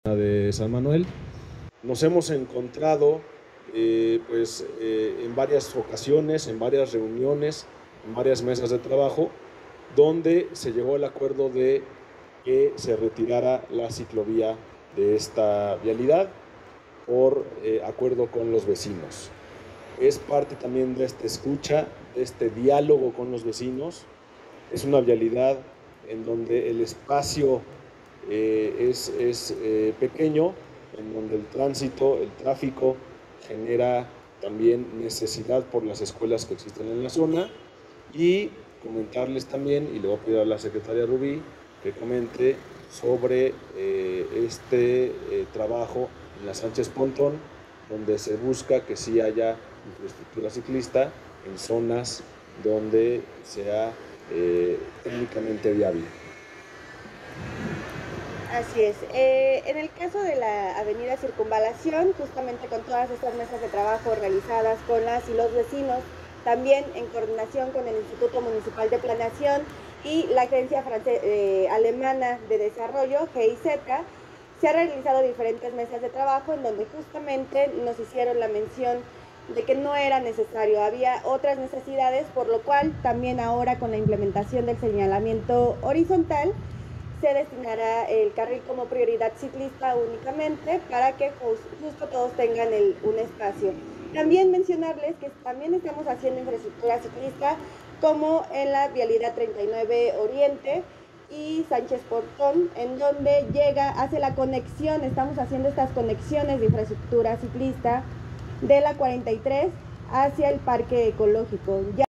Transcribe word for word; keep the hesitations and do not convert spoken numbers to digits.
de San Manuel. Nos hemos encontrado eh, pues, eh, en varias ocasiones, en varias reuniones, en varias mesas de trabajo, donde se llegó al acuerdo de que se retirara la ciclovía de esta vialidad por eh, acuerdo con los vecinos. Es parte también de esta escucha, de este diálogo con los vecinos. Es una vialidad en donde el espacio eh, es, es eh, pequeño, en donde el tránsito, el tráfico genera también necesidad por las escuelas que existen en la zona, y comentarles también, y le voy a pedir a la secretaria Rubí que comente sobre eh, este eh, trabajo en la Sánchez Pontón, donde se busca que sí haya infraestructura ciclista en zonas donde sea eh, técnicamente viable. Así es. Eh, en el caso de la avenida Circunvalación, justamente con todas estas mesas de trabajo realizadas con las y los vecinos, también en coordinación con el Instituto Municipal de Planeación y la Agencia eh, Alemana de Desarrollo, G I Z, se han realizado diferentes mesas de trabajo en donde justamente nos hicieron la mención de que no era necesario, había otras necesidades, por lo cual también ahora con la implementación del señalamiento horizontal se destinará el carril como prioridad ciclista únicamente para que justo todos tengan el, un espacio. También mencionarles que también estamos haciendo infraestructura ciclista como en la vialidad treinta y nueve Oriente y Sánchez Pontón, en donde llega, hace la conexión, estamos haciendo estas conexiones de infraestructura ciclista de la cuarenta y tres hacia el parque ecológico. Ya